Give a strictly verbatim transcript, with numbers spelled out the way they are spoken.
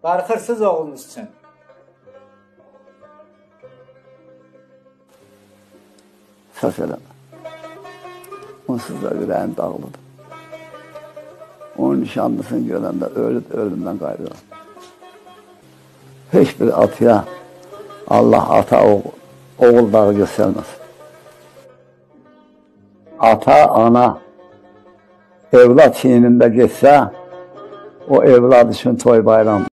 Darxırsız oğlunuz üçün. Səs eləmə. Onsuz da ürəyim dağılıdır. Onun nişanlısını görəndə ölüb ölümdən qayrıyorum. Heç bir atıya Allah ata oğul, oğul dağı göstərməsin. Ata, ana evlad çiynində geçsə, o evlad üçün toy bayram.